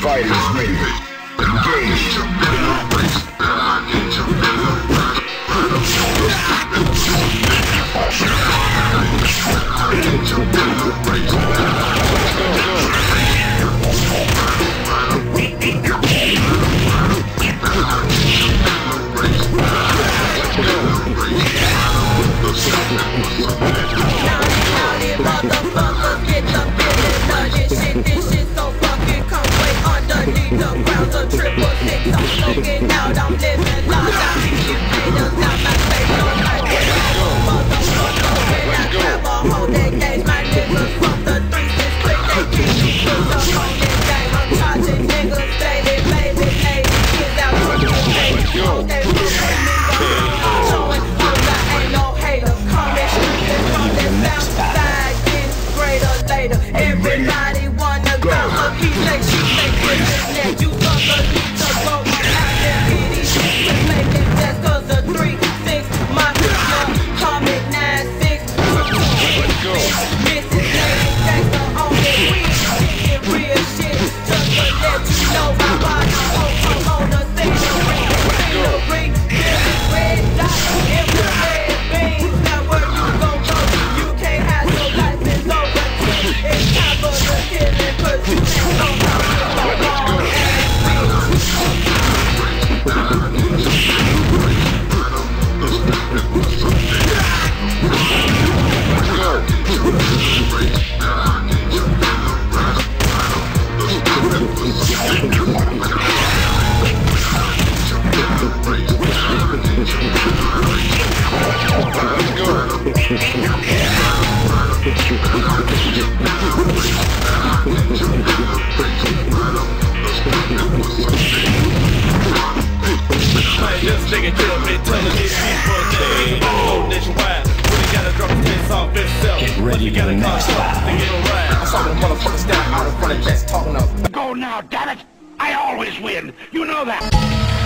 fighters ready. Engage. Everybody wanna go, he say, she say, that you fuckers need to go out and get these shit, make it just cause the 3-6, my comic 9-6, Mrs. Lady Gangsta on the weed, getting real shit, just to let you know about the whole on the scenery, this is red dot, in the red beans, now where you gon' go, you can't have your life is over. It's time for the killing, cause you can't go down with the wrong This nigga kill me, telling these people they go nationwide. When you gotta drop the taste off itself. Get ready for the next battle. I saw the motherfucker stand out in front of chest talking up. Go now, damn it! I always win. You know that.